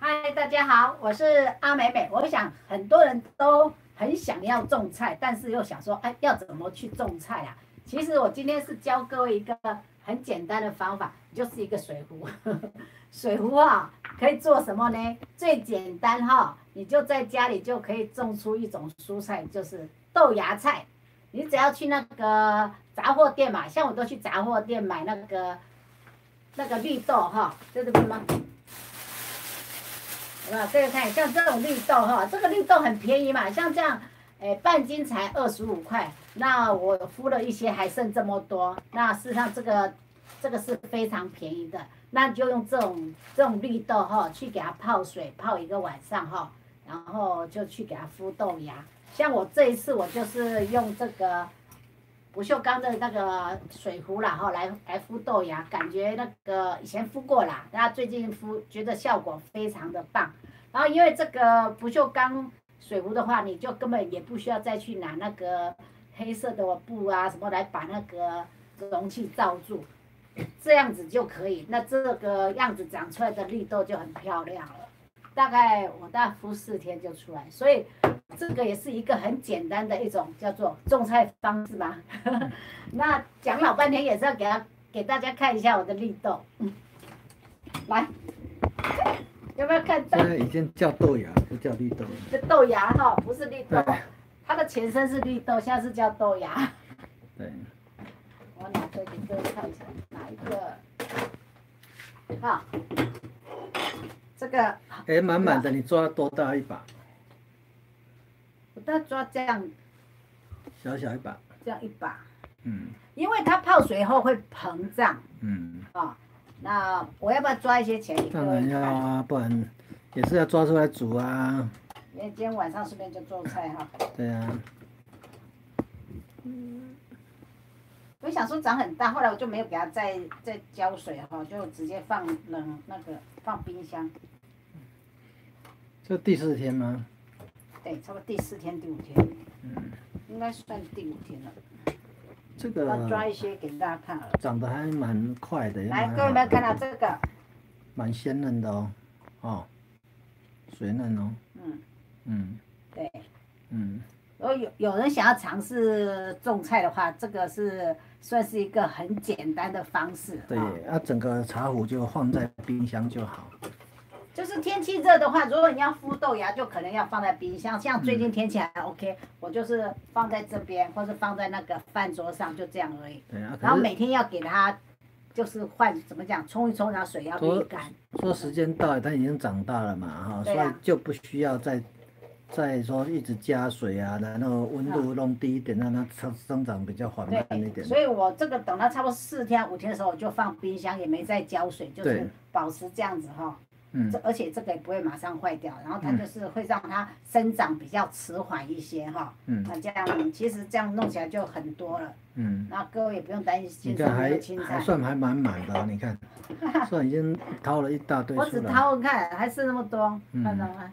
嗨，大家好，我是阿美美。我想很多人都很想要种菜，但是又想说，哎，要怎么去种菜啊？其实我今天是教各位一个很简单的方法，就是一个水壶。水壶啊，可以做什么呢？最简单哈，你就在家里就可以种出一种蔬菜，就是豆芽菜。你只要去那个杂货店嘛，像我都去杂货店买那个绿豆哈，在这边吗？这个看像这种绿豆哈，这个绿豆很便宜嘛，像这样，半斤才25块。那我敷了一些，还剩这么多。那事实上这个是非常便宜的，那就用这种绿豆哈，去给它泡水泡一个晚上哈，然后就去给它敷豆芽。像我这一次我就是用这个不锈钢的那个水壶啦哈，来敷豆芽，感觉那个以前敷过啦，大家最近敷觉得效果非常的棒。然后因为这个不锈钢水壶的话，你就根本也不需要再去拿那个黑色的布啊什么来把那个容器罩住，这样子就可以。那这个样子长出来的绿豆就很漂亮了。大概敷4天就出来，所以这个也是一个很简单的一种叫做种菜方式嘛。那讲老半天也是要给大家看一下我的绿豆。来，有没有看到？ 现在已经叫豆芽，不叫绿豆。 这豆芽哈，不是绿豆，它的前身是绿豆，现在是叫豆芽。 对。 我拿这给各位看一下，哪一个？好，这个。 满满的，你抓多大一把？ 我都抓这样。 小小一把。 这样一把。 嗯。 因为它泡水后会膨胀。 嗯。 啊，那我要不要抓一些钱？ 当然要啊，不然也是要抓出来煮啊。 因为今天晚上顺便就做菜哈。 对啊。 我想说长很大，后来我就没有给它再浇水哈，就直接放放冰箱。 就第4天吗？ 对，差不多第4天、第5天。应该算第5天了。 这个。 要抓一些给大家看了。 长得还蛮快的。 来，各位有没有看到这个？ 蛮鲜嫩的哦，哦，水嫩哦。对。如果有人想要尝试种菜的话，这个算是一个很简单的方式。 对，整个茶壶就放在冰箱就好。 就是天气热的话，如果你要敷豆芽，就可能要放在冰箱。像最近天气还 OK，我就是放在这边，或是放在那个饭桌上，就这样而已。 对啊。 然后每天要给它，就是怎么讲，冲一冲，然后水要沥干。 说时间到了，它已经长大了嘛，哈，所以就不需要再说一直加水啊，然后温度弄低一点，让它生长比较缓慢一点。 所以我这个等它差不多4天、5天的时候，我就放冰箱，也没再浇水，就是保持这样子哈。而且这个也不会马上坏掉，然后它就是会让它生长比较迟缓一些哈。那这样其实这样弄起来就很多了。那各位也不用担心说没有青菜。 还算还满满的，你看，算已经掏了一大堆出来。 我只掏看，还是那么多，看到吗？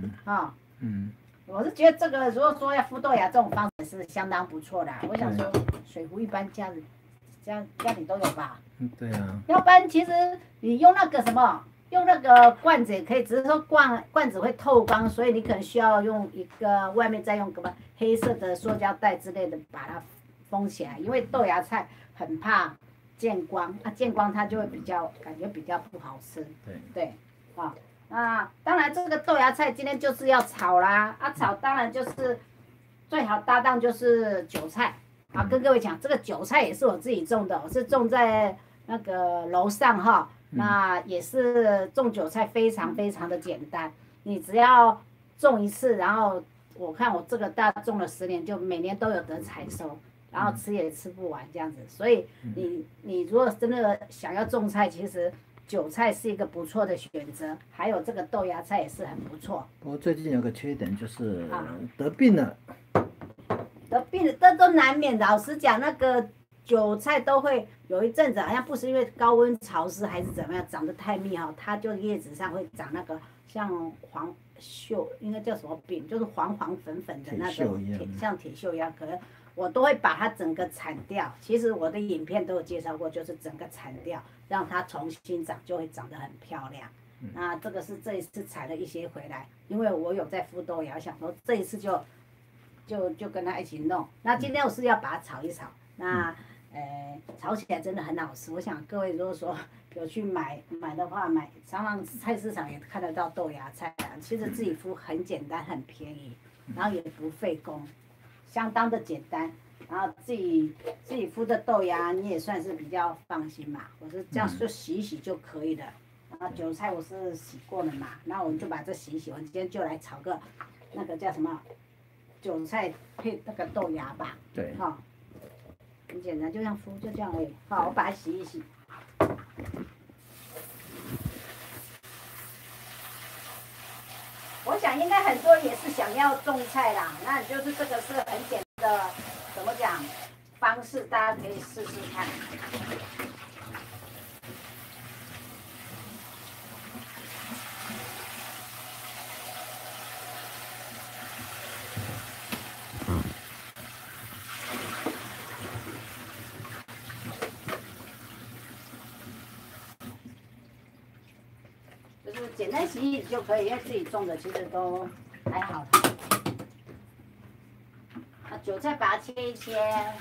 我是觉得这个如果说要敷豆芽这种方式是相当不错的。我想说，水壶一般家里都有吧？ 对啊。 要不然其实你用那个什么。用那个罐子也可以，只是说罐子会透光，所以你可能需要用一个外面再用个黑色的塑胶袋之类的把它封起来，因为豆芽菜很怕见光，见光它就会感觉比较不好吃。对，那当然这个豆芽菜今天就是要炒啦，炒当然就是最好搭档就是韭菜。跟各位讲，这个韭菜也是我自己种的，我是种在那个楼上哈。那也是种韭菜非常非常的简单，你只要种一次，然后我看我这个大种了10年，就每年都有得采收，然后吃也吃不完这样子。所以你如果真的想要种菜，其实韭菜是一个不错的选择，还有这个豆芽菜也是很不错。 不过最近有个缺点就是得病了。 得病了，这都难免的。老实讲，那个。韭菜都会有一阵子，好像不是因为高温潮湿还是怎么样，长得太密哈，它就叶子上会长那个像黄锈，应该叫什么病，就是黄黄粉粉的那种像铁锈一样，可能我都会把它整个铲掉。其实我的影片都有介绍过，就是整个铲掉，让它重新长，就会长得很漂亮。 那这个是这一次采了一些回来，因为我有在孵豆芽，想说这一次就跟他一起弄。那今天我是要把它炒一炒，那炒起来真的很好吃。我想各位如果说有去买的话，常常菜市场也看得到豆芽菜啊。其实自己孵很简单，很便宜，然后也不费工，相当的简单。然后自己孵的豆芽，你也算是比较放心嘛。我是这样就洗一洗就可以了。然后韭菜我是洗过了嘛，然后我们就把这洗一洗。我今天就来炒个那个叫什么韭菜配那个豆芽吧。 对。 哈、很简单，就这样敷，就这样而已。好，我把它洗一洗。我想应该很多也是想要种菜啦，那就是这个是很简单的，怎么讲方式，大家可以试试看。简单洗洗就可以，因为自己种的其实都还好。那韭菜把它切一切。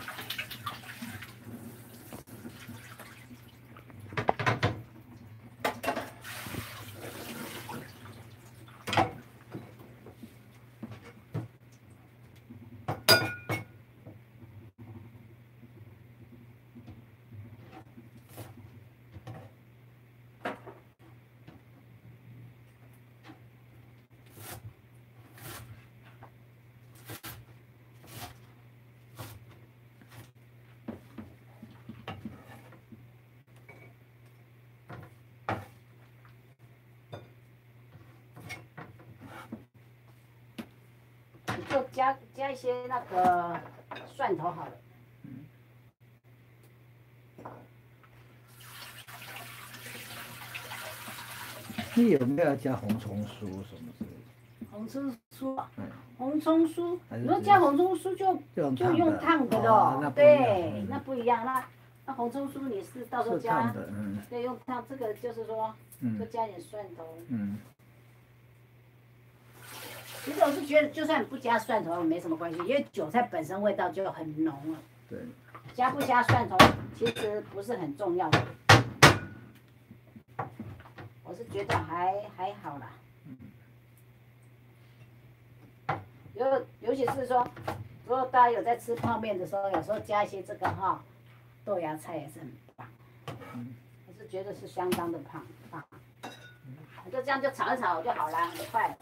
就加一些那个蒜头好了。 你有没有要加红葱酥什么之类的？ 红葱酥，红葱酥，如果加红葱酥就用烫的咯。 对，那不一样。那红葱酥你是到时候加， 嗯， 对，用烫。这个就是说，就加点蒜头。嗯。其实我是觉得，就算你不加蒜头也没什么关系，因为韭菜本身味道就很浓了。 对。 加不加蒜头其实不是很重要的，我是觉得还好啦。尤其是说，如果大家有在吃泡面的时候，有时候加一些这个豆芽菜也是很棒。我是觉得是相当的棒。就这样就炒一炒就好了，很快。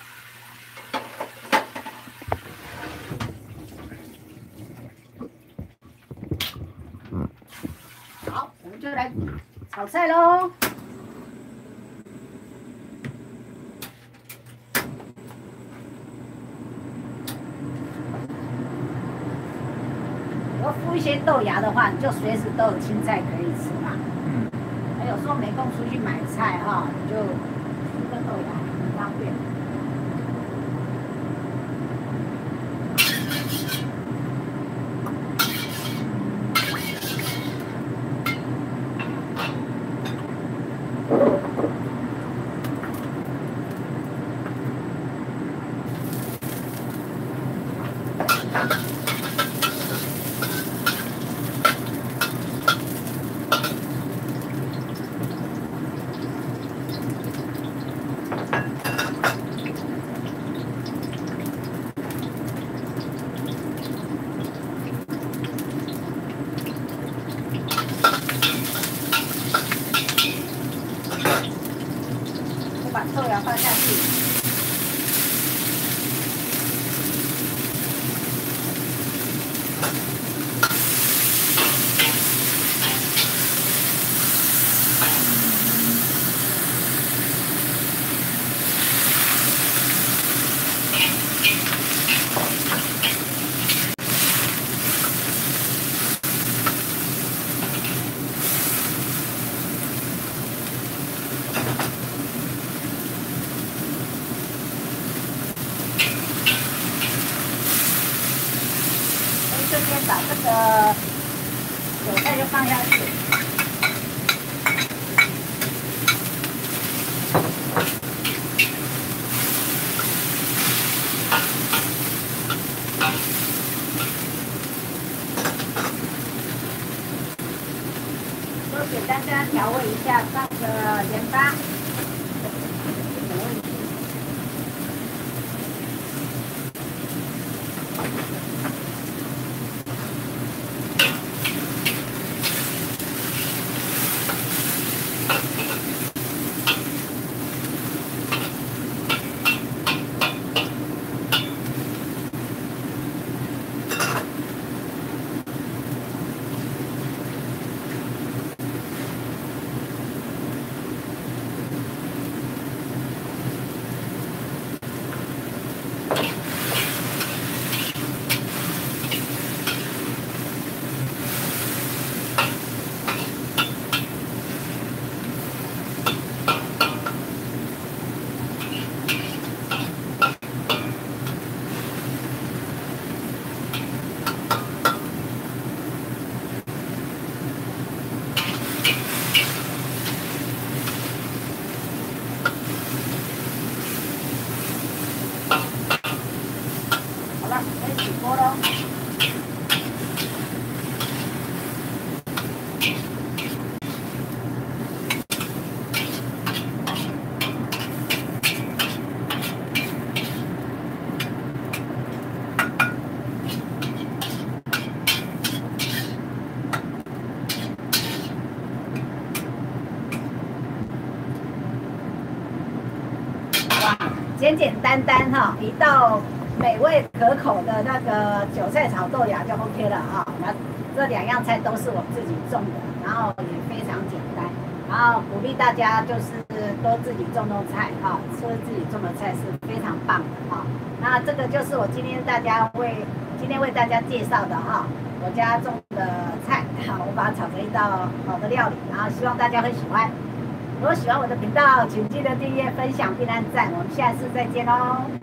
好，我们就来炒菜喽。要敷一些豆芽的话，你就随时都有青菜可以吃嘛。还有时候没空出去买菜你就敷个豆芽很方便。豆芽放下去。这边把这个韭菜就放下去。 放个盐巴。简简单单哈，一道美味可口的那个韭菜炒豆芽就 OK 了哈。那这2样菜都是我自己种的，然后也非常简单，然后鼓励大家就是多自己种菜哈，吃自己种的菜是非常棒的哈。那这个就是我今天为大家介绍的哈，我家种的菜，好，我把它炒成一道好的料理，然后希望大家会喜欢。如果喜欢我的频道，请记得订阅、分享并按赞。我们下次再见喽！